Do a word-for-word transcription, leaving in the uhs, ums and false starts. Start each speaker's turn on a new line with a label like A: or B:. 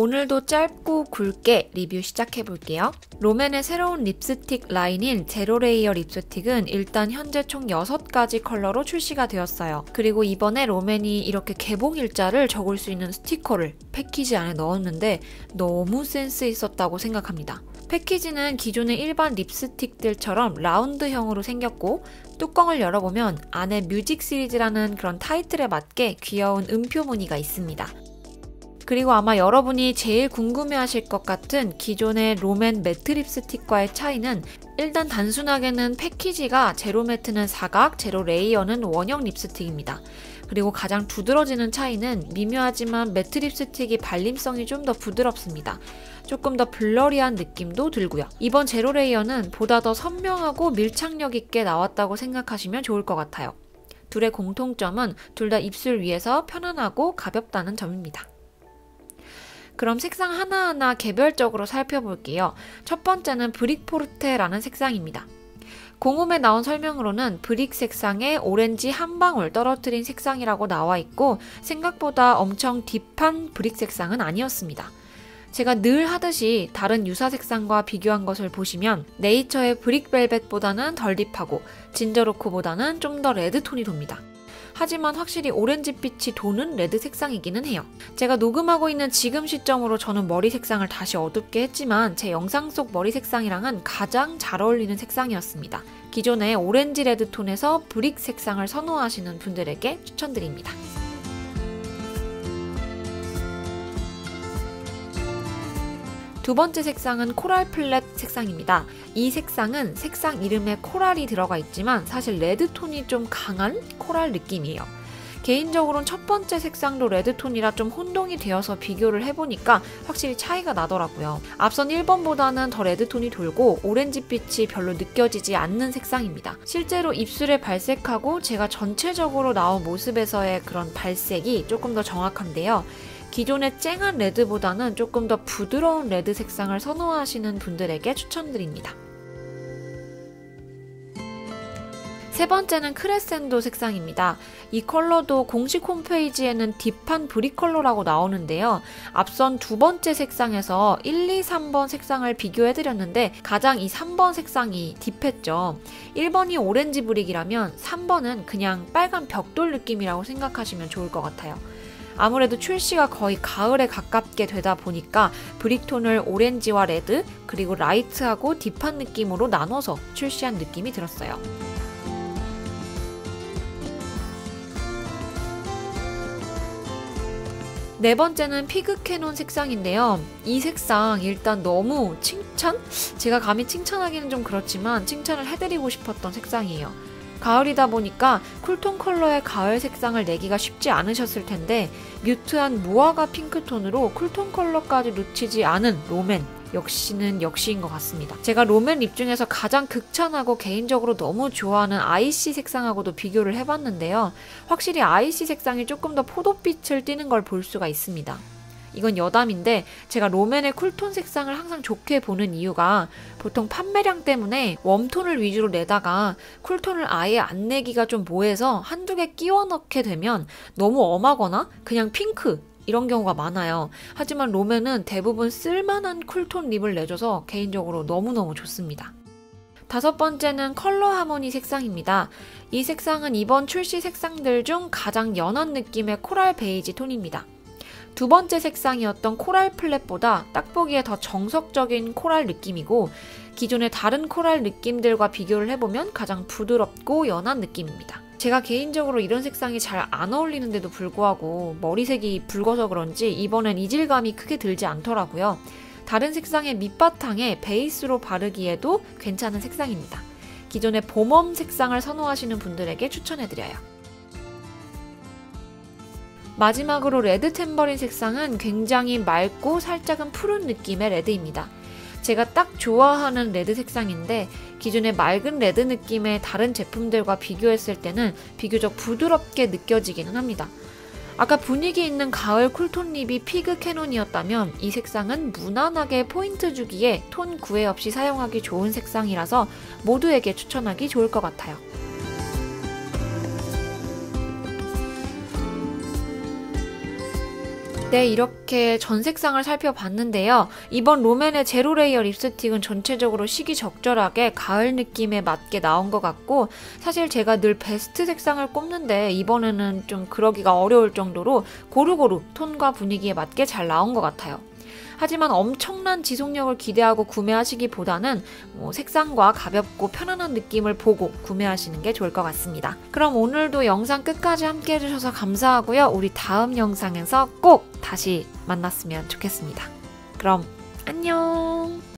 A: 오늘도 짧고 굵게 리뷰 시작해볼게요. 롬앤의 새로운 립스틱 라인인 제로 레이어 립스틱은 일단 현재 총 여섯 가지 컬러로 출시가 되었어요. 그리고 이번에 롬앤이 이렇게 개봉일자를 적을 수 있는 스티커를 패키지 안에 넣었는데 너무 센스 있었다고 생각합니다. 패키지는 기존의 일반 립스틱들처럼 라운드형으로 생겼고 뚜껑을 열어보면 안에 뮤직 시리즈라는 그런 타이틀에 맞게 귀여운 음표 무늬가 있습니다. 그리고 아마 여러분이 제일 궁금해하실 것 같은 기존의 롬앤 매트 립스틱과의 차이는 일단 단순하게는 패키지가 제로 매트는 사각, 제로 레이어는 원형 립스틱입니다. 그리고 가장 두드러지는 차이는 미묘하지만 매트 립스틱이 발림성이 좀 더 부드럽습니다. 조금 더 블러리한 느낌도 들고요. 이번 제로 레이어는 보다 더 선명하고 밀착력 있게 나왔다고 생각하시면 좋을 것 같아요. 둘의 공통점은 둘 다 입술 위에서 편안하고 가볍다는 점입니다. 그럼 색상 하나하나 개별적으로 살펴볼게요. 첫 번째는 브릭 포르테라는 색상입니다. 공홈에 나온 설명으로는 브릭 색상에 오렌지 한 방울 떨어뜨린 색상이라고 나와 있고 생각보다 엄청 딥한 브릭 색상은 아니었습니다. 제가 늘 하듯이 다른 유사 색상과 비교한 것을 보시면 네이처의 브릭 벨벳보다는 덜 딥하고 진저로코보다는 좀 더 레드톤이 돕니다. 하지만 확실히 오렌지빛이 도는 레드 색상이기는 해요. 제가 녹음하고 있는 지금 시점으로 저는 머리 색상을 다시 어둡게 했지만 제 영상 속 머리 색상이랑은 가장 잘 어울리는 색상이었습니다. 기존의 오렌지 레드톤에서 브릭 색상을 선호하시는 분들에게 추천드립니다. 두 번째 색상은 코랄 플랫 색상입니다. 이 색상은 색상 이름에 코랄이 들어가 있지만 사실 레드톤이 좀 강한 코랄 느낌이에요. 개인적으로는 첫 번째 색상도 레드톤이라 좀 혼동이 되어서 비교를 해보니까 확실히 차이가 나더라고요. 앞선 일 번보다는 더 레드톤이 돌고 오렌지빛이 별로 느껴지지 않는 색상입니다. 실제로 입술에 발색하고 제가 전체적으로 나온 모습에서의 그런 발색이 조금 더 정확한데요. 기존의 쨍한 레드보다는 조금 더 부드러운 레드 색상을 선호하시는 분들에게 추천드립니다. 세 번째는 크레센도 색상입니다. 이 컬러도 공식 홈페이지에는 딥한 브릭 컬러라고 나오는데요. 앞선 두 번째 색상에서 일, 이, 삼 번 색상을 비교해드렸는데 가장 이 삼 번 색상이 딥했죠. 일 번이 오렌지 브릭이라면 삼 번은 그냥 빨간 벽돌 느낌이라고 생각하시면 좋을 것 같아요. 아무래도 출시가 거의 가을에 가깝게 되다 보니까 브릭톤을 오렌지와 레드, 그리고 라이트하고 딥한 느낌으로 나눠서 출시한 느낌이 들었어요. 네 번째는 피그 캐논 색상인데요. 이 색상 일단 너무 칭찬? 제가 감히 칭찬하기는 좀 그렇지만 칭찬을 해드리고 싶었던 색상이에요. 가을이다 보니까 쿨톤 컬러의 가을 색상을 내기가 쉽지 않으셨을 텐데 뮤트한 무화과 핑크톤으로 쿨톤 컬러까지 놓치지 않은 롬앤 역시는 역시인 것 같습니다. 제가 롬앤 립 중에서 가장 극찬하고 개인적으로 너무 좋아하는 아이씨 색상하고도 비교를 해봤는데요. 확실히 아이씨 색상이 조금 더 포도빛을 띠는 걸 볼 수가 있습니다. 이건 여담인데 제가 롬앤의 쿨톤 색상을 항상 좋게 보는 이유가 보통 판매량 때문에 웜톤을 위주로 내다가 쿨톤을 아예 안 내기가 좀 뭐해서 한두 개 끼워 넣게 되면 너무 엄하거나 그냥 핑크 이런 경우가 많아요. 하지만 롬앤은 대부분 쓸만한 쿨톤 립을 내줘서 개인적으로 너무너무 좋습니다. 다섯 번째는 컬러 하모니 색상입니다. 이 색상은 이번 출시 색상들 중 가장 연한 느낌의 코랄 베이지 톤입니다. 두 번째 색상이었던 코랄 플랫보다 딱 보기에 더 정석적인 코랄 느낌이고 기존의 다른 코랄 느낌들과 비교를 해보면 가장 부드럽고 연한 느낌입니다. 제가 개인적으로 이런 색상이 잘 안 어울리는데도 불구하고 머리색이 붉어서 그런지 이번엔 이질감이 크게 들지 않더라고요. 다른 색상의 밑바탕에 베이스로 바르기에도 괜찮은 색상입니다. 기존의 봄웜 색상을 선호하시는 분들에게 추천해드려요. 마지막으로 레드 탬버린 색상은 굉장히 맑고 살짝은 푸른 느낌의 레드입니다. 제가 딱 좋아하는 레드 색상인데 기존의 맑은 레드 느낌의 다른 제품들과 비교했을 때는 비교적 부드럽게 느껴지기는 합니다. 아까 분위기 있는 가을 쿨톤 립이 피그 캐논이었다면 이 색상은 무난하게 포인트 주기에 톤 구애 없이 사용하기 좋은 색상이라서 모두에게 추천하기 좋을 것 같아요. 네, 이렇게 전 색상을 살펴봤는데요. 이번 롬앤의 제로 레이어 립스틱은 전체적으로 시기적절하게 가을 느낌에 맞게 나온 것 같고, 사실 제가 늘 베스트 색상을 꼽는데 이번에는 좀 그러기가 어려울 정도로 고루고루 톤과 분위기에 맞게 잘 나온 것 같아요. 하지만 엄청난 지속력을 기대하고 구매하시기보다는 뭐 색상과 가볍고 편안한 느낌을 보고 구매하시는 게 좋을 것 같습니다. 그럼 오늘도 영상 끝까지 함께 해주셔서 감사하고요. 우리 다음 영상에서 꼭 다시 만났으면 좋겠습니다. 그럼 안녕!